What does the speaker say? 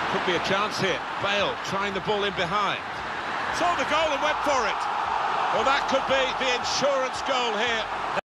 Could be a chance here. Bale trying the ball in behind. Saw the goal and went for it. Well, that could be the insurance goal here.